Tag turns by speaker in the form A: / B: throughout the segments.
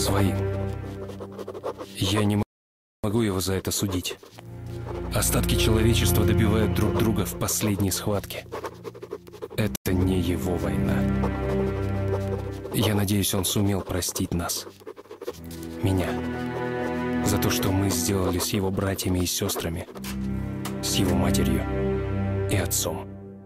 A: своим. Я не могу его за это судить. Остатки человечества добивают друг друга в последней схватке. Это не его война. Я надеюсь, он сумел простить нас. Меня. За то, что мы сделали с его братьями и сестрами, с его матерью и отцом.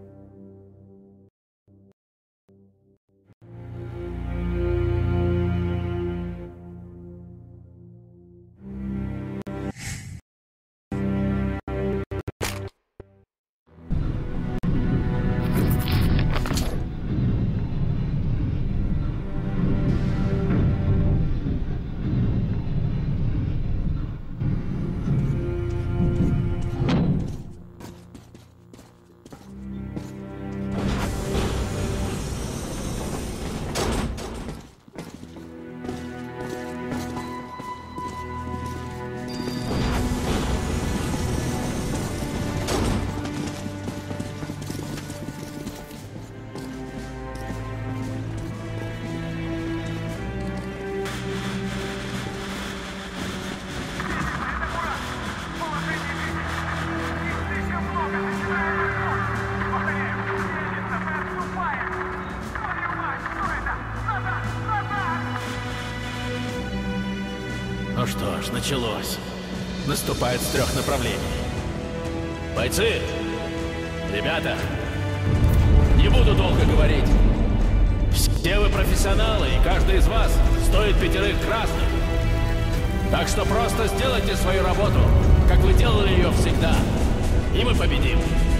B: Ну что ж, началось. Наступает с 3 направлений. Бойцы! Ребята! Не буду долго говорить. Все вы профессионалы, и каждый из вас стоит 5 красных. Так что просто сделайте свою работу, как вы делали ее всегда. И мы победим.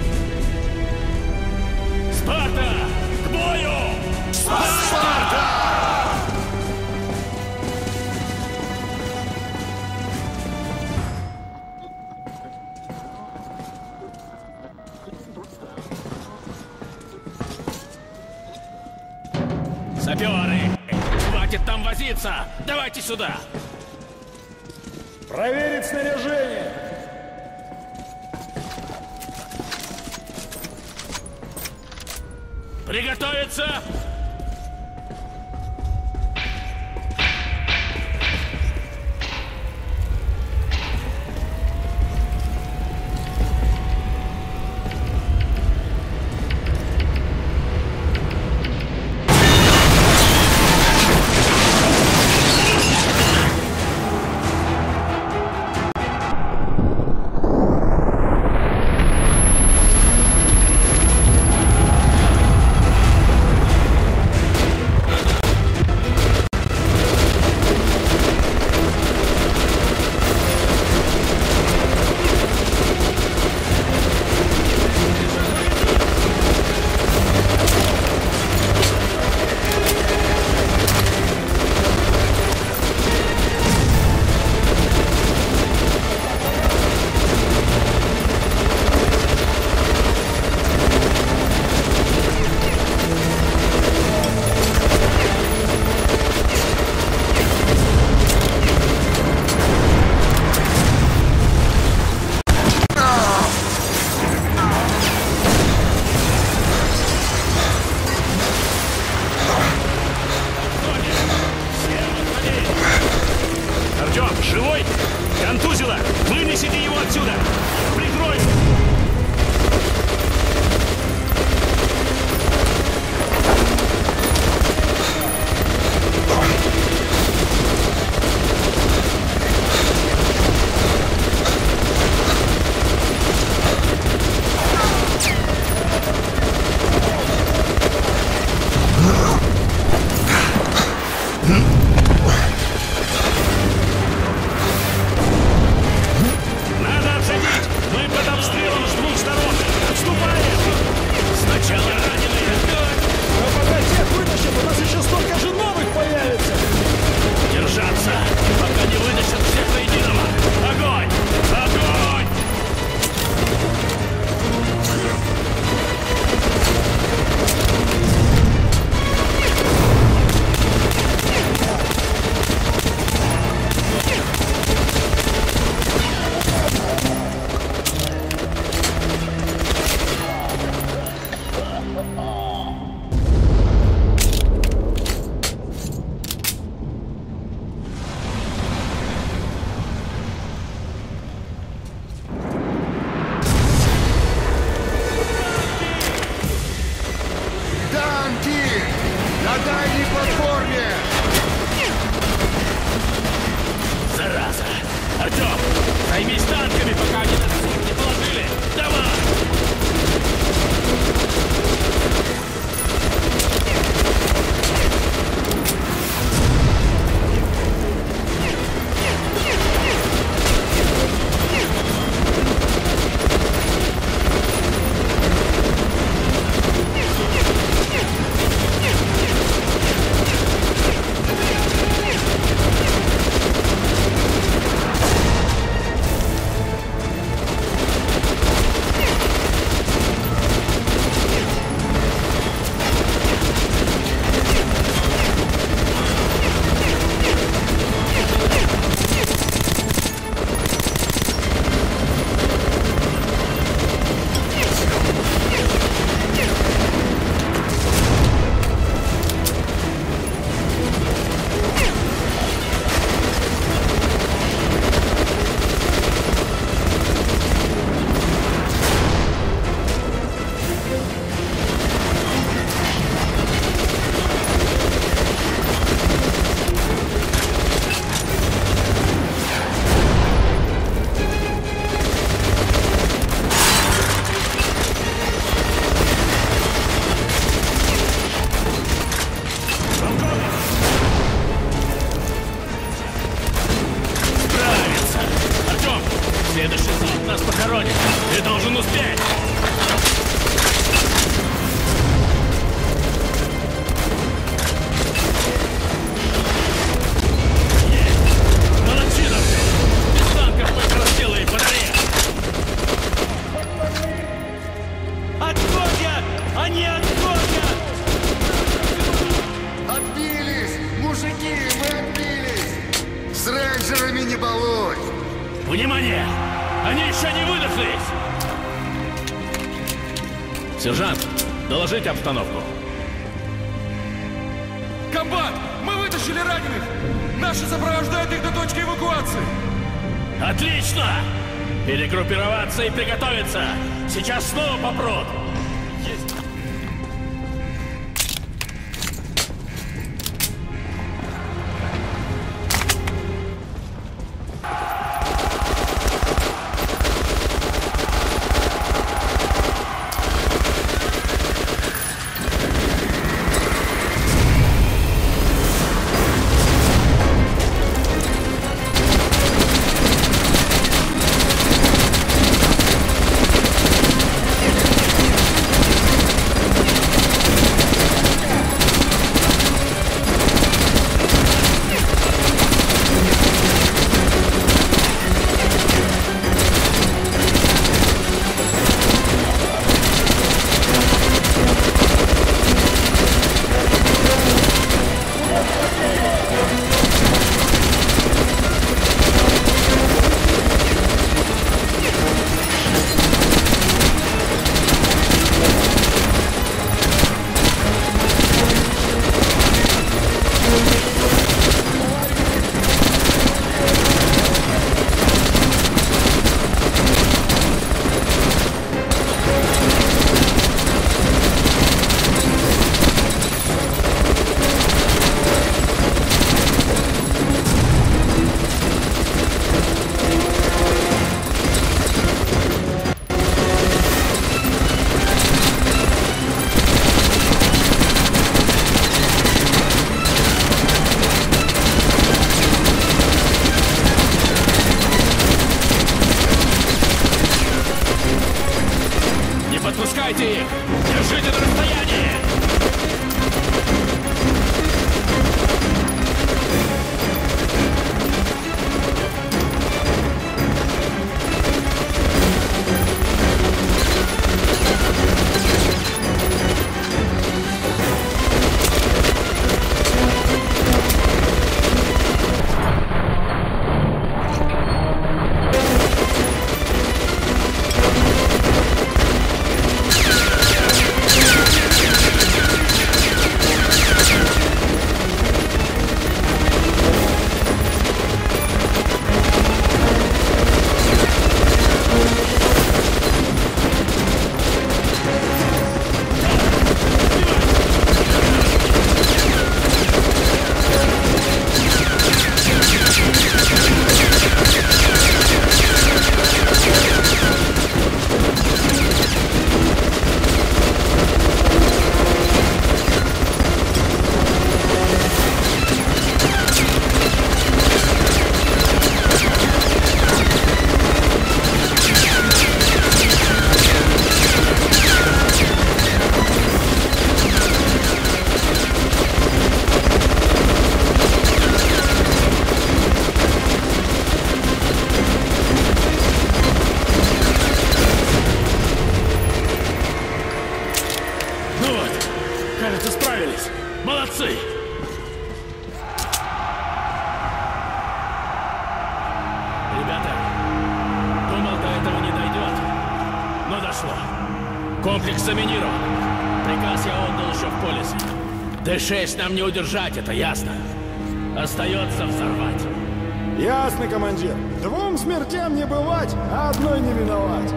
B: Спарта! К бою! Спарта! Саперы! Хватит там возиться! Давайте сюда!
C: Проверить снаряжение!
B: Приготовиться!
D: Живой? Контузило! Вынесите его отсюда! Прикрою!
C: С рейнджерами не балуй!
B: Внимание! Они еще не выдохлись! Сержант, доложите обстановку.
E: Комбат! Мы вытащили раненых! Наши сопровождают их до точки эвакуации!
B: Отлично! Перегруппироваться и приготовиться! Сейчас снова попрут! Есть! Подпускайте их! Держите на расстоянии! Кажется, справились. Молодцы! Ребята, думал, до этого не дойдет. Но дошло. Комплекс заминирован. Приказ я отдал еще в полисе. Т-6 нам не удержать, это ясно. Остается взорвать.
F: Ясно, командир. 2 смертям не бывать, а одной не миновать.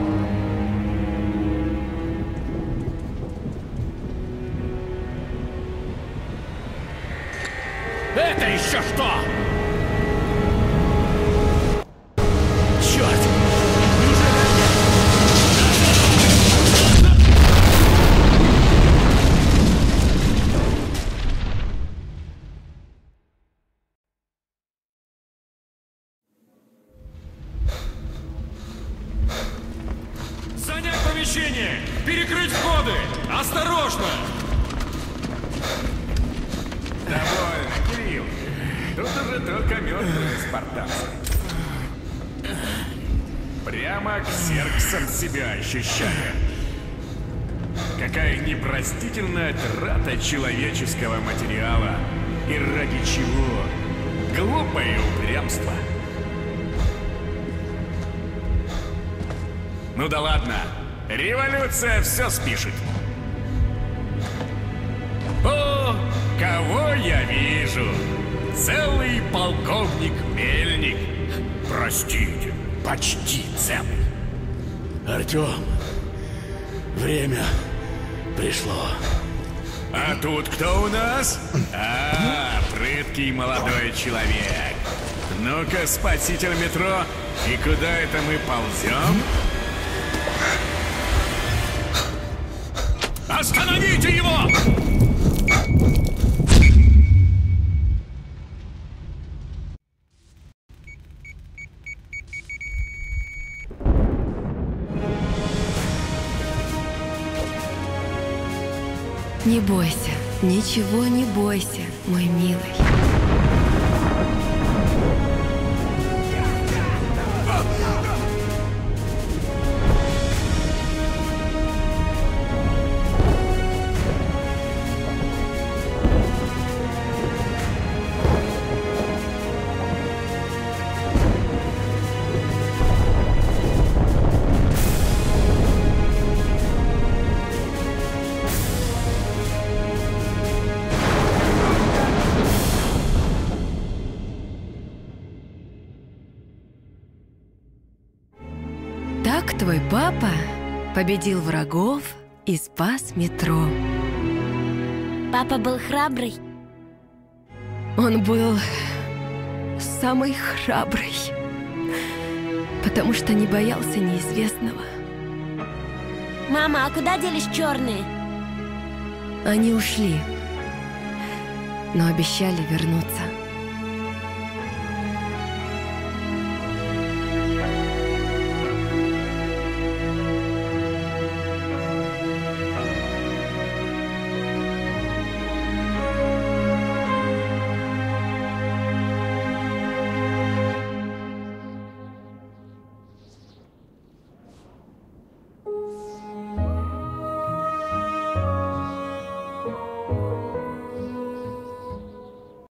B: Это еще что? Черт!
E: Занять помещение! Перекрыть входы! Осторожно!
D: Довольно, Кирилл. Тут уже только мертвые спартанцы. Прямо ксерксом себя ощущаю. Какая непростительная трата человеческого материала. И ради чего? Глупое упрямство. Ну да ладно, революция все спишет. О, кого я вижу? Целый полковник Мельник. Простите, почти целый.
B: Артем, время пришло.
D: А тут кто у нас? Прыткий молодой человек. Ну-ка, спаситель метро, и куда это мы ползем? Остановите его!
G: Не бойся, ничего не бойся, мой милый. Так твой папа победил врагов и спас метро.
H: Папа был храбрый.
G: Он был самый храбрый, потому что не боялся неизвестного.
H: Мама, а куда делись черные?
G: Они ушли, но обещали вернуться.